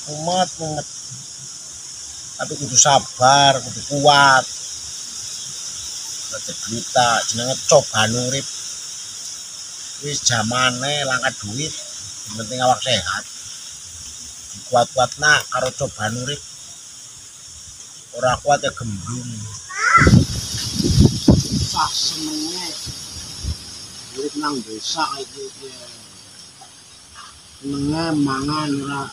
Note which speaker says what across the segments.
Speaker 1: mumet mumet, tapi kudu sabar, kudu kuat. Cerita jenenge cobaan urip, wis zamane langka duit, yang penting awak sehat. Kuat-kuat nak karo cobaan urip, ora kuat ya gemblung.
Speaker 2: Sak senenge urip nang desa iki senenge mangan ora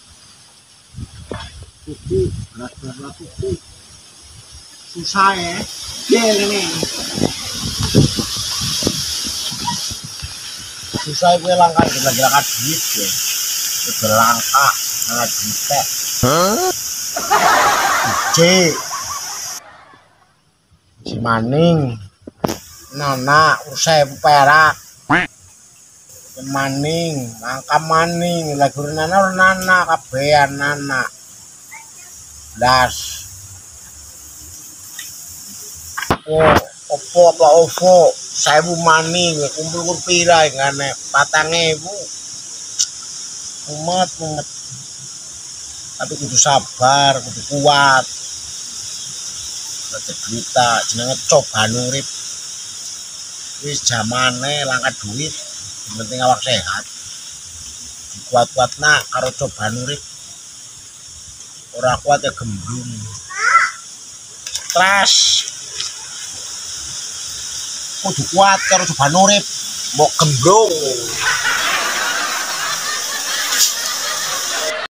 Speaker 2: tuku, berat-berat tuku. Susah ya, ngene.
Speaker 1: Susah gue langka gila-gila duit ya. Udah langka, langka duit. Si Maning, Nana, usai perak. Si Maning, langka Maning, lagu Nana kabehan Nana. Das. Opo apa ovo, 1000 Maning, kumpul pira ngane 4.000. Mumet mumet, tapi kudu sabar, kudu kuat. Cerita jenenge cobaan urip, wis zamane langka duit, yang penting awak sehat. Kuat-kuat nak karo cobaan urip, ora kuat ya gemblung. Stres, kudu kuat karo cobaan urip, mbok gemblung.